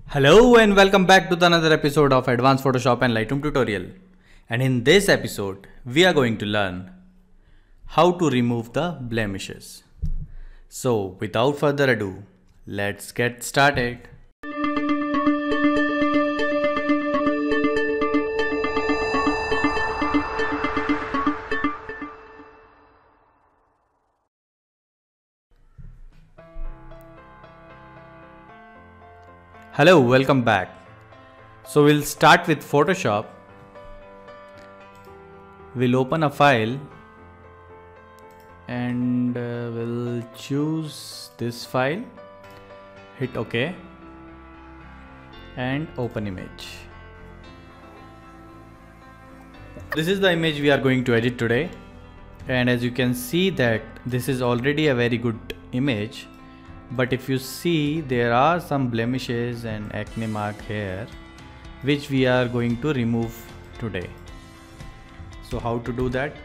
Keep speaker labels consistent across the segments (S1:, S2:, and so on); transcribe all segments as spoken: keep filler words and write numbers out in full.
S1: Hello and welcome back to the another episode of Advanced Photoshop and Lightroom tutorial. And in this episode, we are going to learn how to remove the blemishes. So without further ado, let's get started. Hello, welcome back. So we'll start with Photoshop. We'll open a file and uh, we'll choose this file, hit OK and open image. This is the image we are going to edit today, and as you can see that this is already a very good image. But if you see, there are some blemishes and acne mark here which we are going to remove today. So how to do that?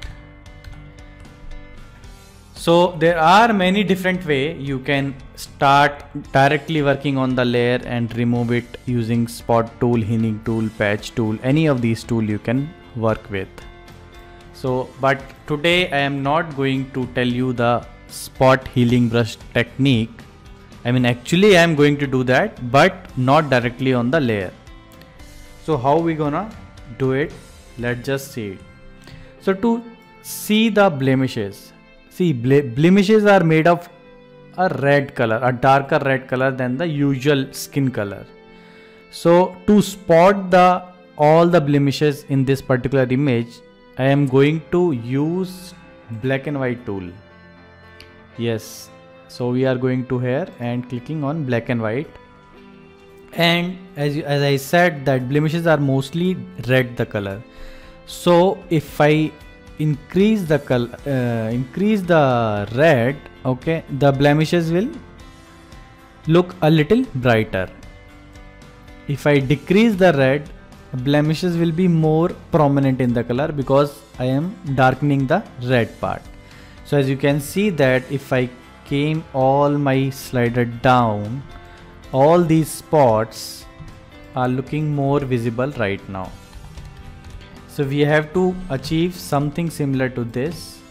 S1: So there are many different ways you can start directly working on the layer and remove it using spot tool, healing tool, patch tool, any of these tools you can work with. So but today I am not going to tell you the spot healing brush technique. I mean actually I am going to do that, but not directly on the layer. So how we gonna do it? Let's just see it. So to see the blemishes, see ble blemishes are made of a red color, a darker red color than the usual skin color. So to spot the all the blemishes in this particular image, I am going to use black and white tool. Yes. So we are going to here and clicking on black and white, and as, you, as I said that blemishes are mostly red the color. So if I increase the color, uh, increase the red, okay, the blemishes will look a little brighter. If I decrease the red, blemishes will be more prominent in the color because I am darkening the red part. So as you can see that if I came all my slider down, all these spots are looking more visible right now. So we have to achieve something similar to this.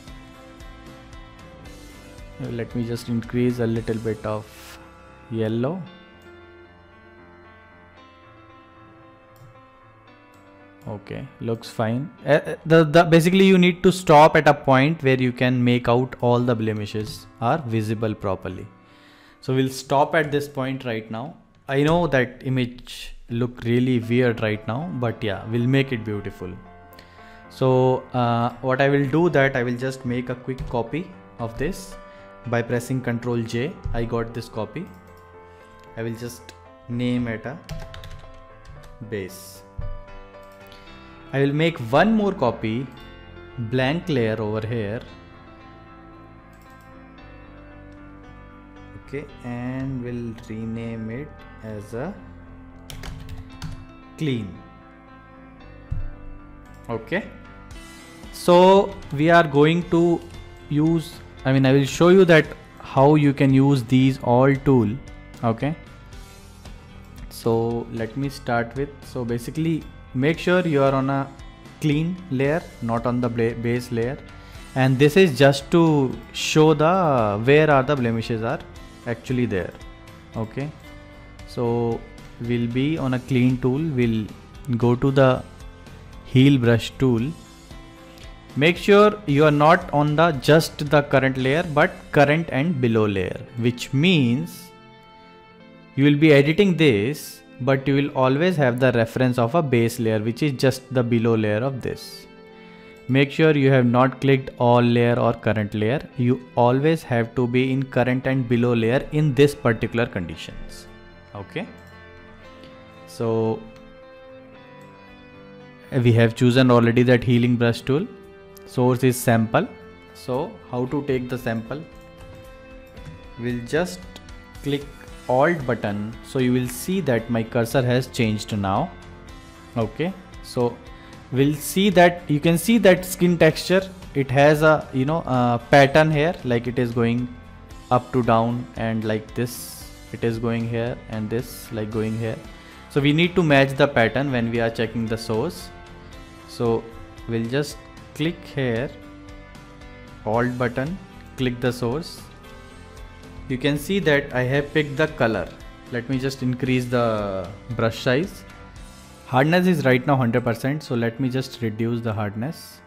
S1: Let me just increase a little bit of yellow. Okay, looks fine. Uh, the, the basically you need to stop at a point where you can make out all the blemishes are visible properly. So we'll stop at this point right now. I know that image look really weird right now, but yeah, we'll make it beautiful. So uh, what I will do that I will just make a quick copy of this by pressing control J. I got this copy. I will just name it a base. I will make one more copy, blank layer over here. Okay, and we'll rename it as a clean. Okay. So we are going to use, I mean I will show you that how you can use these all tool. Okay. So let me start with, so basically make sure you are on a clean layer, not on the base layer, and this is just to show the where are the blemishes are actually there. Okay, so we'll be on a clean tool, we'll go to the heal brush tool. Make sure you are not on the just the current layer but current and below layer, which means you will be editing this, but you will always have the reference of a base layer which is just the below layer of this. Make sure you have not clicked all layer or current layer. You always have to be in current and below layer in this particular conditions. Okay. So we have chosen already that healing brush tool. Source is sample. So how to take the sample? We'll just click Alt button, so you will see that my cursor has changed now. Okay, so we'll see that you can see that skin texture, it has a you know a pattern here, like it is going up to down, and like this it is going here, and this like going here. So we need to match the pattern when we are checking the source. So we'll just click here, Alt button, click the source. You can see that I have picked the color. Let me just increase the brush size. Hardness is right now one hundred percent, so let me just reduce the hardness.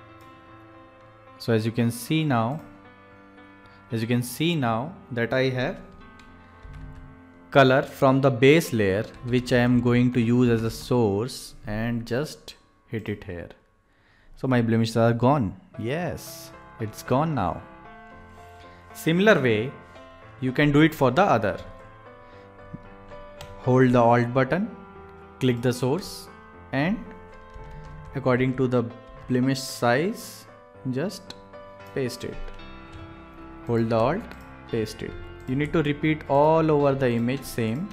S1: So as you can see now, as you can see now that I have color from the base layer, which I am going to use as a source, and just hit it here. So my blemishes are gone. Yes, it's gone now. Similar way, you can do it for the other. Hold the Alt button, click the source, and according to the blemish size, just paste it. Hold the Alt, paste it. You need to repeat all over the image same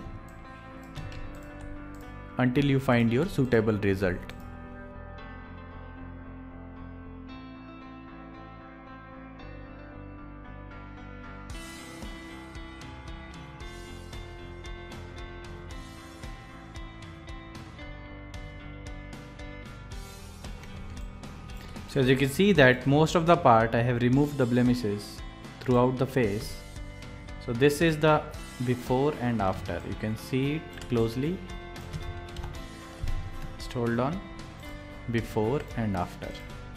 S1: until you find your suitable result. So as you can see that most of the part I have removed the blemishes throughout the face. So this is the before and after. You can see it closely. Just hold on. Before and after.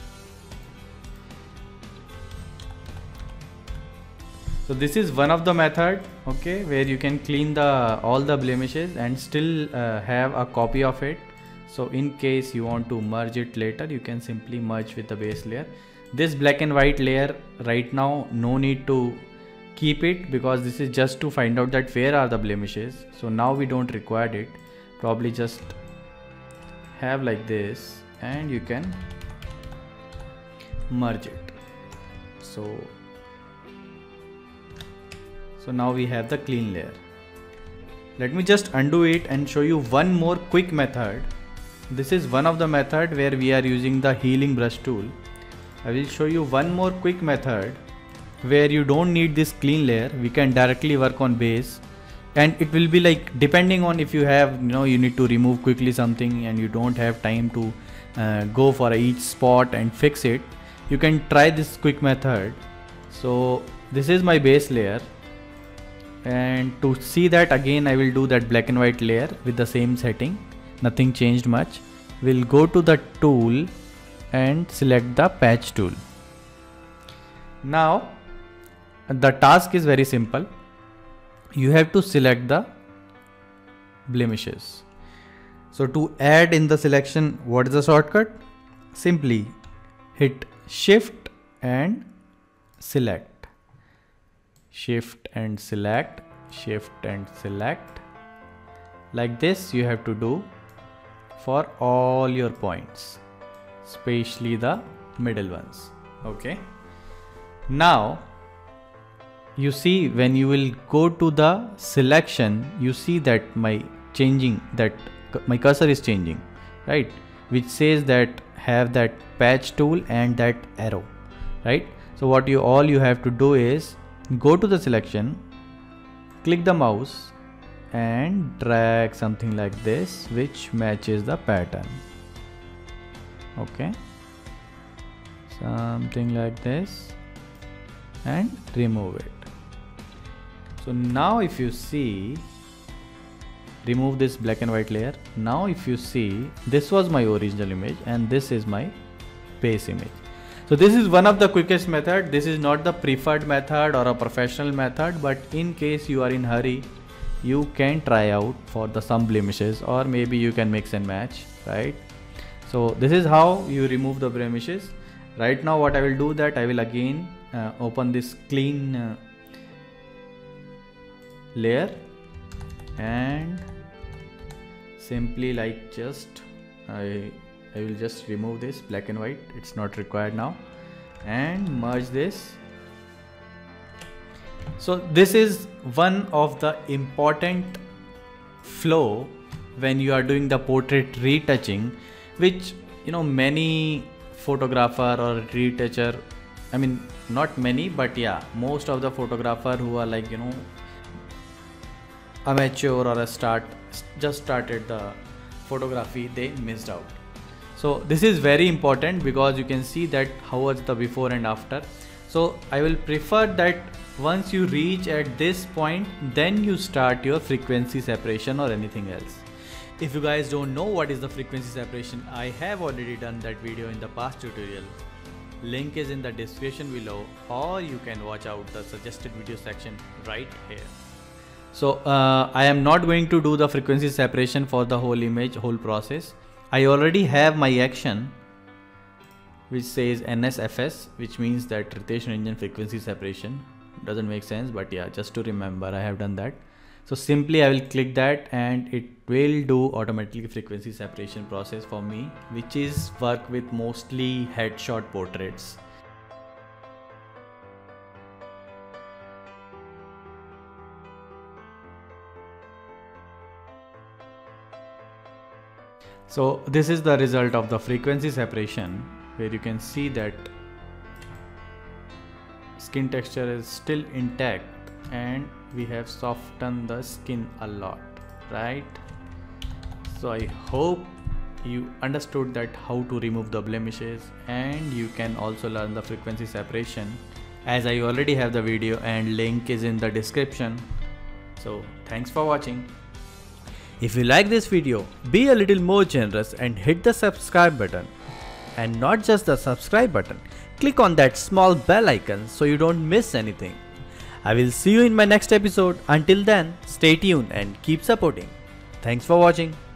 S1: So this is one of the method, okay, where you can clean the all the blemishes and still uh, have a copy of it. So in case you want to merge it later, you can simply merge with the base layer. This black and white layer right now, no need to keep it, because this is just to find out that where are the blemishes. So now we don't require it. Probably just have like this and you can merge it. So, so now we have the clean layer. Let me just undo it and show you one more quick method. This is one of the method where we are using the healing brush tool. I will show you one more quick method where you don't need this clean layer. We can directly work on base, and it will be like, depending on if you have, you know, you need to remove quickly something and you don't have time to uh, go for each spot and fix it, you can try this quick method. So this is my base layer, and to see that again I will do that black and white layer with the same setting. Nothing changed much. We'll go to the tool and select the patch tool. Now the task is very simple. You have to select the blemishes. So to add in the selection, what is the shortcut? Simply hit Shift and select. Shift and select. Shift and select. Like this you have to do for all your points, especially the middle ones. Okay. Now you see, when you will go to the selection, you see that my changing, that my cursor is changing, right? Which says that have that patch tool and that arrow, right? So what you all you have to do is go to the selection, click the mouse and drag something like this which matches the pattern. Okay, something like this, and remove it. So now if you see, remove this black and white layer. Now if you see, this was my original image and this is my base image. So this is one of the quickest method. This is not the preferred method or a professional method, but in case you are in hurry, you can try out for the some blemishes, or maybe you can mix and match, right? So this is how you remove the blemishes. Right now what I will do, that I will again uh, open this clean uh, layer and simply like just I, I will just remove this black and white, it's not required now, and merge this. So this is one of the important flow when you are doing the portrait retouching, which, you know, many photographer or retoucher, I mean not many, but yeah, most of the photographer who are like, you know, amateur or a start just started the photography, they missed out. So this is very important because you can see that how was the before and after. So I will prefer that once you reach at this point, then you start your frequency separation or anything else. If you guys don't know what is the frequency separation, I have already done that video in the past tutorial. Link is in the description below, or you can watch out the suggested video section right here. So uh, I am not going to do the frequency separation for the whole image, whole process. I already have my action which says N S F S, which means that rotation engine frequency separation. Doesn't make sense, but yeah, just to remember, I have done that. So simply I will click that and it will do automatically frequency separation process for me, which is work with mostly headshot portraits. So this is the result of the frequency separation, where you can see that skin texture is still intact and we have softened the skin a lot, right? So I hope you understood that how to remove the blemishes, and you can also learn the frequency separation, as I already have the video and link is in the description. So thanks for watching. If you like this video, be a little more generous and hit the subscribe button. And not just the subscribe button, click on that small bell icon so you don't miss anything. I will see you in my next episode. Until then, stay tuned and keep supporting. Thanks for watching.